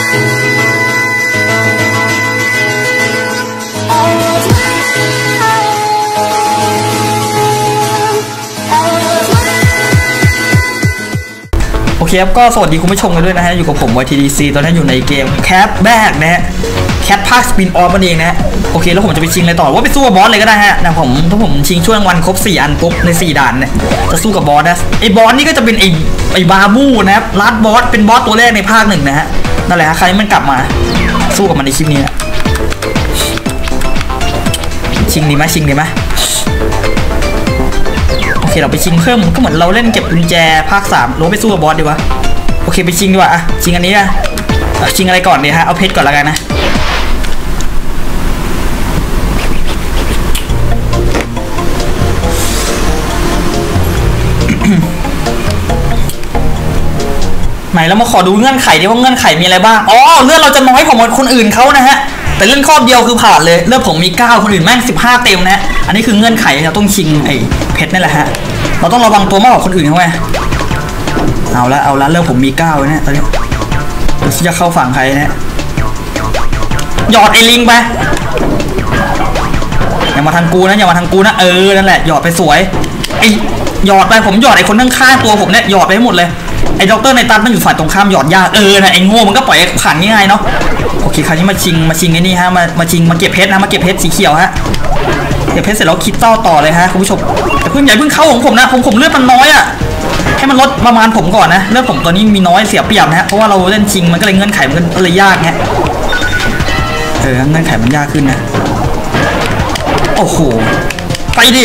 โอเคครับก็สวัสดีคุณผู้ชมกันด้วยนะฮะอยู่กับผม YTDC ตอนนี้อยู่ในเกมแคทแบกนะฮะแคทภาคสปินออฟนั่นเองนะโอเคแล้วผมจะไปชิงอะไรต่อว่าไปสู้กับบอสเลยก็ได้ฮะนะถ้าผมชิงช่วงวันครบ4อันปุ๊บใน4ด่านเนี่ยจะสู้กับบอสนะไอ้บอสนี่ก็จะเป็นไอ้บาบูนะครับลัดบอสเป็นบอสตัวแรกในภาค1นะฮะนั่นแหละฮะใครมันกลับมาสู้กับมันในคลิปนี้นะชิงดีไหมโอเคเราไปชิงเพิ่มก็เหมือนเราเล่นเก็บกุญแจภาค3เราไปสู้กับบอสดีวะโอเคไปชิงดีกว่าอะชิงอันนี้นะชิงอะไรก่อนดีฮะเอาเพชรก่อนละกันนะไหนเรามาขอดูเงื่อนไขดิว่าเงื่อนไขมีอะไรบ้างอ๋อเลือดเราจะน้อยกว่าคนอื่นเขานะฮะแต่เล่นข้อเดียวคือผ่านเลยเลือดผมมี9คนอื่นแม่ง15เต็มนะอันนี้คือเงื่อนไขเราต้องชิงไอ้เพชรนี่แหละฮะเราต้องระวังตัวมากกว่าคนอื่นเขาไงเอาละเลือดผมมี9นะตอนนี้เราจะเข้าฝั่งใครนะหยอดไอ้ลิงไปอย่ามาทางกูนะนั่นแหละหยอดไปสวยไอ้หยอดไปผมหยอดไอ้คนข้างๆตัวผมเนี่ยหยอดไปให้หมดเลยไอ้ด็อกเตอร์ในตันมันอยู่ฝ่ายตรงข้ามหยอดยากนะไอ้โง่มันก็ปล่อยผ่านง่ายๆเนาะโอเคคราวนี้มาชิงไอ้นี่ฮะมาเก็บเพชรนะมาเก็บเพชรสีเขียวฮะเก็บเพชรเสร็จแล้วคิดต่อเลยฮะคุณผู้ชมแต่เพิ่งใหญ่เพิ่งเข้าของผมนะผมเลือดมันน้อยอ่ะให้มันลดประมาณผมก่อนนะเลือดผมตอนนี้มีน้อยเสียเปรียบนะฮะเพราะว่าเราเล่นชิงมันก็เลยเงื่อนไขมันก็เลยยากฮะเงื่อนไขมันยากขึ้นนะโอ้โหไปดิ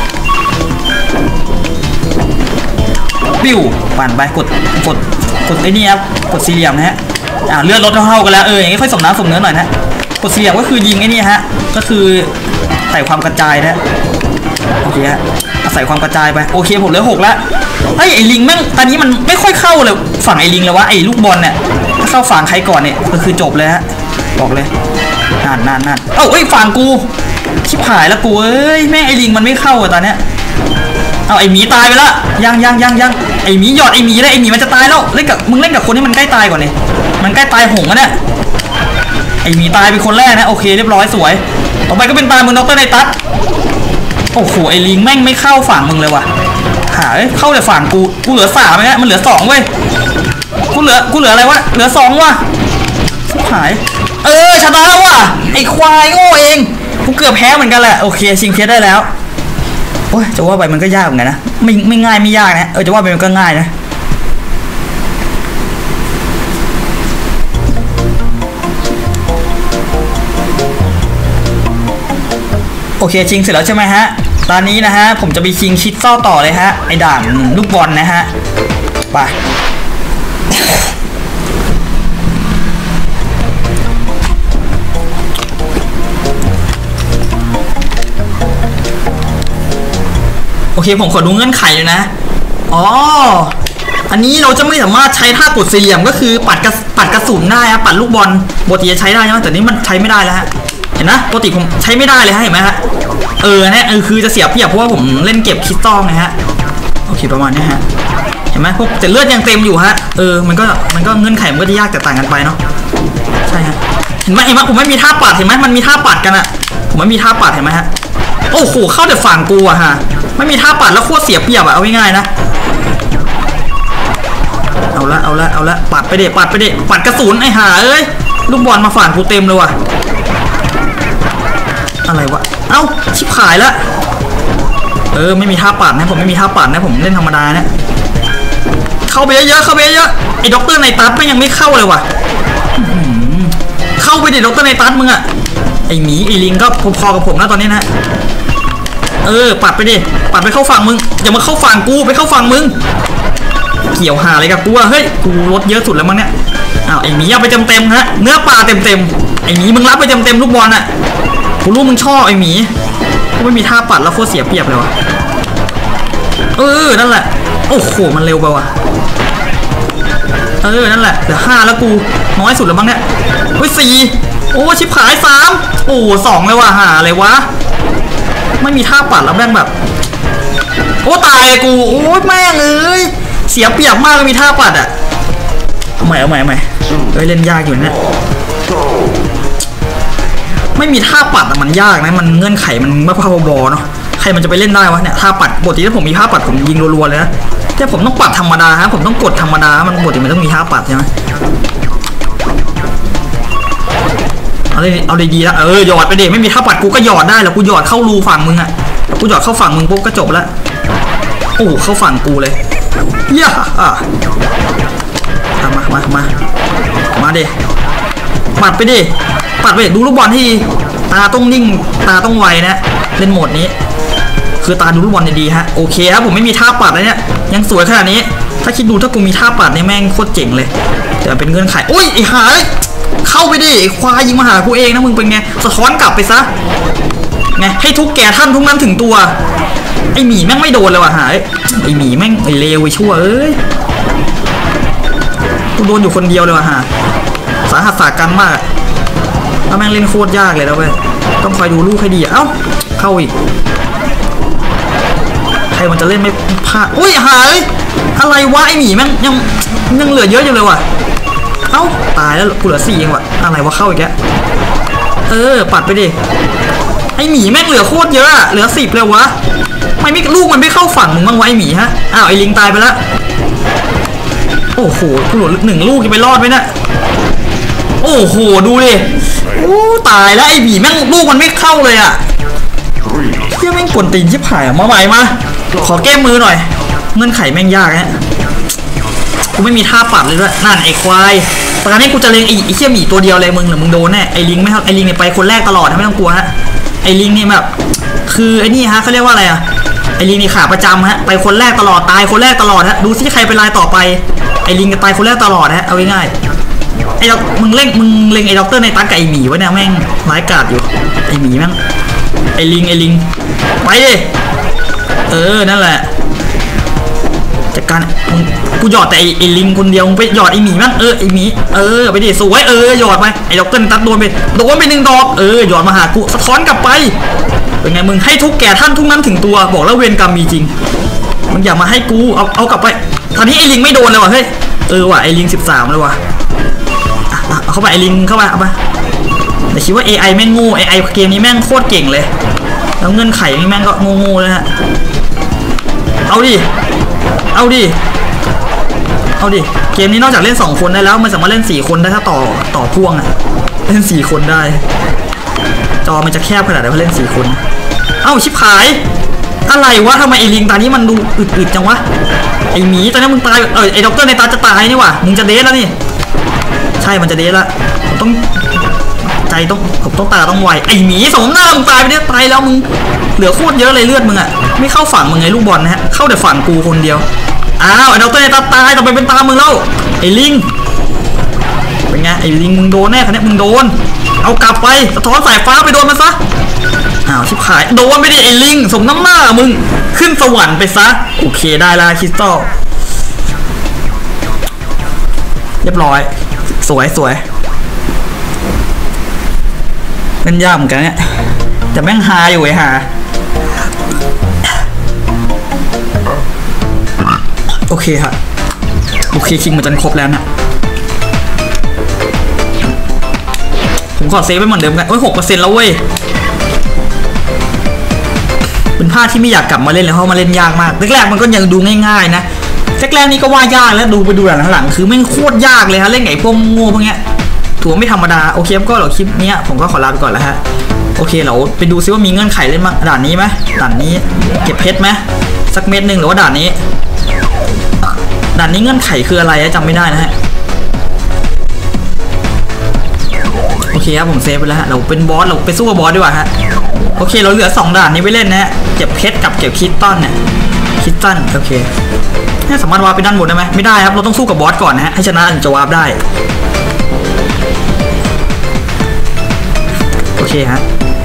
ปิ้วปั่นไปกดไอ้นี่ครับกดสี่เหลี่ยมนะฮะเลือดลดเท่ากันแล้วอย่างนี้ค่อยสมน้ำสมเนื้อหน่อยนะกดสี่เหลี่ยมก็คือยิงไอ้นี่ฮะก็คือใส่ความกระจายนะโอเคฮะใส่ความกระจายไปโอเคผมเหลือ6แล้วไอ้ลิงแม่งตอนนี้มันไม่ค่อยเข้าเลยฝั่งไอ้ลิงเลยวะไอ้ลูกบอลเนี่ยถ้าเข้าฝั่งใครก่อนเนี่ยก็คือจบเลยฮะบอกเลยนั่นฝั่งกูชิบหายแล้วกูแม่งไอ้ลิงมันไม่เข้าตอนเนี้ยเอาไอ้หมีตายไปแล้วยังไอ้หมีหยอดไอ้หมีได้ไอ้หมีมันจะตายแล้วมึงเล่นกับคนที่มันใกล้ตายก่อนเลยมันใกล้ตายหงแล้วเนี่ยไอ้หมีตายเป็นคนแรกนะโอเคเรียบร้อยสวยต่อไปก็เป็นตามึงด็อกเตอร์ในตัดโอ้โหไอ้ลิงแม่งไม่เข้าฝั่งมึงเลยว่ะเข้าแต่ฝั่งกูเหลือ3ไหมฮะมันเหลือ2เว้ยกูเหลืออะไรวะเหลือ2ว่ะหายชนะแล้วว่ะไอ้ควายโง่เองกูเกือบแพ้เหมือนกันแหละโอเคชิงเพชรได้แล้วโอ้ยจะว่าไปมันก็ยากเหมือนกันนะไม่ง่ายไม่ยากนะจะว่าไปมันก็ง่ายนะโอเคชิงเสร็จแล้วใช่ไหมฮะตอนนี้นะฮะผมจะไปชิงชิดเศร้าต่อเลยฮะไอ้ด่านลูกบอลนะฮะไปโอเคผมขอดูเงื่อนไขเลยนะอันนี้เราจะไม่สามารถใช้ท่ากดสี่เหลี่ยมก็คือปัดกระสุนได้ฮะปัดลูกบอลปกติจะใช้ได้ใช่ไหมแต่นี้มันใช้ไม่ได้แล้วฮะเห็นนะปกติผมใช้ไม่ได้เลยฮะเห็นไหมฮะเนี่ยคือจะเสียเปรียบเพราะว่าผมเล่นเก็บคริสตัลนะฮะโอเคประมาณนี้ฮะเห็นไหมพวกแต่เลือดยังเต็มอยู่ฮะมันก็เงื่อนไขมันก็จะยากแต่ต่างกันไปเนาะใช่ฮะเห็นไหมผมไม่มีท่าปัดเห็นไหมมันมีท่าปัดกันอะผมไม่มีท่าปัดเห็นไหมฮะโอ้โหเข้าแต่ฝั่งกูอะฮะไม่มีท่าปัดแล้วโคตรเสียเปรียบอะเอาง่ายๆนะเอาละปัดไปเด็ปัดกระสุนไอ้ห่าลูกบอลมาฝั่งกูเต็มเลยว่ะอะไรวะชิบหายละไม่มีท่าปัดนะผมไม่มีท่าปัดนะผมเล่นธรรมดานะเข้าไปเยอะไอ้ด็อกเตอร์ในตัดยังไม่เข้าเลยว่ะเข้าไปดิด็อกเตอร์ในตัดมึงอะไอ้หมีไอ้ลิงก็พอกับผมนะตอนนี้นะปัดไปดิปัดไปเข้าฝั่งมึงอย่ามาเข้าฝั่งกูไปเข้าฝั่งมึงเกี่ยวหาอะไรกับกูเฮ้ยกูลดเยอะสุดแล้วมั้งเนี่ยไอ้หมีเอาไปเต็มฮะเนื้อปลาเต็มไอ้หมีมึงรับไปเต็มลูกบอลอ่ะกูรู้มึงชอบไอ้หมีกูไม่มีท่าปัดแล้วโคตรเสียเปรียบเลยวะนั่นแหละโอ้โหมันเร็วไปว่ะนั่นแหละเหลือ5แล้วกูน้อยสุดแล้วมั้งเนี่ย4โอ้ชิบหาย3โอ้2เลยว่ะหาอะไรวะไม่มีท่าปัดแล้วแม่งแบบโอ้ตายกูโอ้แม่งเสียเปรียบมากเลยมีท่าปัดอ่ะเอาใหม่เล่นยากอยู่เนี่ยไม่มีท่าปัดมันยากนะมันเงื่อนไขมันไม่พอบอเนาะใครมันจะไปเล่นได้วะเนี่ยท่าปัดปกติถ้าผมมีท่าปัดผมยิงรัวๆเลยนะแต่ผมต้องปัดธรรมดาฮะผมต้องกดธรรมดามันปกติมันต้องมีท่าปัดใช่ไหมเอาเลยดีแล้วหยอดไปเด็ไม่มีท่าปัดกูก็หยอดได้แล้วกูหยอดเข้ารูฝั่งมึงอะกูหยอดเข้าฝั่งมึงปุ๊บก็จบแล้วโอ้เข้าฝั่งกูเลยย่ามาเด็ปัดไปดิปัดไปดูลูกบอลที่ตาต้องนิ่งตาต้องไวนะเล่นโหมดนี้คือตาดูลูกบอลดีๆฮะโอเคครับผมไม่มีท่าปัดเลยเนี่ยยังสวยขนาดนี้ถ้าคิดดูถ้ากูมีท่าปัดเนี่ยแม่งโคตรเจ๋งเลยแต่เป็นเงื่อนไขโอ้ยไอ้หายเข้าไปดิควายยิงมาหากูเองนะมึงเป็นไงสะท้อนกลับไปซะไงให้ทุกแก่ท่านทุกนั้นถึงตัวไอหมีแม่งไม่โดนเลยว่ะหายไอหมีแม่งไอเลวไอชั่วกูโดนอยู่คนเดียวเลยว่ะฮะสาหัสสากันมากแล้วแม่งเล่นโคตรยากเลยแล้วเว้ยต้องคอยดูลูกให้ดีเอ้าเข้าอีกใครมันจะเล่นไม่พลาดอุ้ยหายอะไรวะไอหมีแม่งยังเหลือเยอะอยู่เลยว่ะเอ้าตายแล้วกูเหลือ4เองว่ะอะไรวะเข้าอีกแล้วปัดไปดิไอหมีแม่งเหลือโคตรเยอะเหลือ10เลยวะไม่ลูกมันไม่เข้าฝั่งมึงบ้างวะไอหมีฮะอ้าวไอลิงตายไปแล้วโอ้โหกูเหลือ1ลูกจะไปรอดไหมเนี่ยโอ้โหดูดิโอ้ตายแล้วไอหมีแม่งลูกมันไม่เข้าเลยอ่ะเฮียแม่งกวนตีนชิบหายมาใหม่มาขอแก้มือหน่อยเงื่อนไขแม่งยากฮะกูไม่มีท่าปัดเลยด้วยนั่นไอ้ควายตอนนี้กูจะเล็งไอ้เขี้ยหมีตัวเดียวเลยมึงหรือมึงโดนแน่ไอ้ลิงไม่ครับไอ้ลิงเนี่ยไปคนแรกตลอดไม่ต้องกลัวฮะไอ้ลิงนี่แบบคือไอ้นี่ฮะเขาเรียกว่าอะไรอะไอ้ลิงนี่ขาประจำฮะไปคนแรกตลอดตายคนแรกตลอดฮะดูซิใครเป็นรายต่อไปไอ้ลิงจะตายคนแรกตลอดฮะเอาง่ายๆไอ้มึงเล็งไอ้ด็อกเตอร์ในตั๊กกับไอ้หมีไว้เนี่ยแม่งร้ายกาจอยู่ไอ้หมีแม่งไอ้ลิงไปดินั่นแหละจัดการกูหยอดแต่ไอ้ลิงคนเดียวไปหยอดไอ้หมีมั้งไอ้หมีไปดิสวยหยอดไปไอ้ด็อกเตอร์ตัดโดนไป1 ดอกหยอดมาหากูสะท้อนกลับไปเป็นไงมึงให้ทุกแก่ท่านทุกนั้นถึงตัวบอกแล้วเวรกรรมมีจริงมึงอย่ามาให้กูเอากลับไปตอนนี้ไอ้ลิงไม่โดนเลยว่ะเฮ้ยว่ะไอ้ลิง13เลยว่ะเอาเข้าไปไอ้ลิงเข้าไปเอาไปแต่คิดว่า AI แม่งโง่ AI เกมนี้แม่งโคตรเก่งเลยแล้วเงื่อนไขนี่แม่งก็โง่เลยฮะเอาดิเกมนี้นอกจากเล่น2 คนได้แล้วมันสามารถเล่น4 คนได้ถ้าต่อพ่วงเล่น4 คนได้จอมันจะแคบขนาดไหนพอเล่น4 คนเอ้าชิบหายอะไรวะทำไมไอ้ลิงตานี้มันดูอึดจังวะไอ้หมีตอนนี้มึงตายไอ้ด็อกเตอร์ในตาจะตายนี่วะมึงจะเดทแล้วนี่ใช่มันจะเดทแล้วต้องตาต้องไวไอ้หมีสมหน้ามึงตายไปเนี่ยตายแล้วมึงเหลือโคตรเยอะเลยเลือดมึงไม่เข้าฝั่งมึงไงลูกบอลนะฮะเข้าแต่ฝั่งกูคนเดียวอ้าวไอ้ด็อกเตอร์ในตาตายต่อไปเป็นตามึงแล้วไอ้ลิงเป็นไงไอ้ลิงมึงโดนแน่คันนี้มึงโดนเอากลับไปสะท้อนสายฟ้าไปโดนมันซะอ้าวชิบหายโดนไม่ได้ไอ้ลิงสมน้ำหน้ามึงขึ้นสวรรค์ไปซะโอเคได้ละคริสตัลเรียบร้อยสวยเป็นยากเหมือนกันเนี่ยแต่แม่งฮาอยู่ไอ้ฮาโอเคฮะโอเคคิงมันจนครบแล้วนะผมขอเซฟไว้เหมือนเดิมกัน6%แล้วเว้ยเป็นภาคที่ไม่อยากกลับมาเล่นเลยเพราะมาเล่นยากมากแรกๆมันก็ยังดูง่ายๆนะแรกๆนี่ก็ว่ายากแล้วดูหลังๆคือแม่งโคตรยากเลยฮะเล่นไงพวกโง่พวกเนี้ยถือว่าไม่ธรรมดาโอเคก็คลิปนี้ผมก็ขอลาไปก่อนแล้วฮะโอเคเราไปดูซิว่ามีเงื่อนไขเล่นมั้งด่านนี้ไหมด่านนี้เก็บเพชรไหมสักเม็ดหนึ่งหรือว่าด่านนี้เงื่อนไขคืออะไรจำไม่ได้นะฮะโอเคครับผมเซฟไปแล้วฮะเราเป็นบอสเราไปสู้กับบอสดีกว่าฮะโอเคเราเหลือ2 ด่านนี้ไปเล่นนะฮะเก็บเพชรกับเก็บคิตตันเนี่ยคิตตันโอเคนี่สามารถวาร์ปไปด้านบนได้ไหมไม่ได้ครับเราต้องสู้กับบอสก่อนนะฮะให้ชนะถึงจะวาร์ปได้โอเคฮะ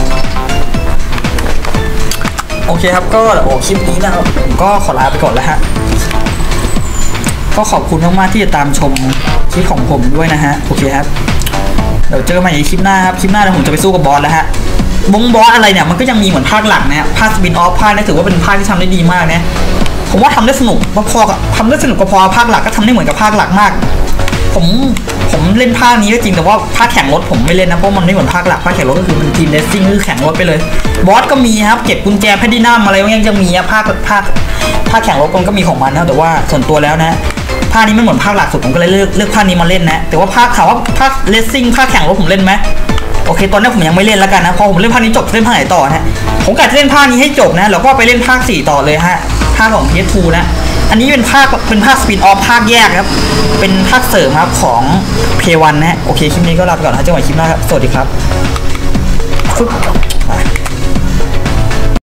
โอเคครับก็คลิปนี้นะครับผมก็ขอลาไปก่อนแล้วฮะก็ขอบคุณมากๆที่จะตามชมคลิปของผมด้วยนะฮะโอเคครับเดี๋ยวเจอกันใหม่ในคลิปหน้าครับคลิปหน้าเดี๋ยวผมจะไปสู้กับบอสแล้วฮะบอสอะไรเนี่ยมันก็ยังมีเหมือนภาคหลักนะภาคสปินออฟภาคนี้ถือว่าเป็นภาคที่ทำได้ดีมากนะผมว่าทำได้สนุกพอกับทำได้สนุกก็พอภาคหลักก็ทำได้เหมือนกับภาคหลักมากผมเล่นภาคนี้ก็จริงแต่ว่าภาคแข่งรถผมไม่เล่นนะเพราะมันไม่เหมือนภาคหลักภาคแข่งรถก็คือมันทีมเรซซิ่งคือแข่งรถไปเลยบอสก็มีครับเก็บกุญแจแพทินัมอะไรยังมีภาคแข่งรถมันก็มีของมันนะแต่ว่าส่วนตัวแล้วนะภาคนี้ไม่เหมือนภาคหลักสุดผมก็เลยเลือกภาคนี้มาเล่นนะแต่ว่าภาคถามว่าภาคเรซซิ่งภาคแข่งรถผมเล่นไหมโอเคตอนนี้ผมยังไม่เล่นแล้วกันนะพอผมเล่นภาคนี้จบเล่นภาคไหนต่อนะผมกะจะเล่นภาคนี้ให้จบนะแล้วก็ไปเล่นภาค4ต่อเลยฮะภาคของ PS2 นะอันนี้เป็นภาคสปินออฟภาคแยกครับเป็นภาคเสริมครับของ Play 1นะฮะโอเคคลิปนี้ก็ลาไปก่อนนะเจอกันใหม่คลิปหน้าครับสวัสดีครับ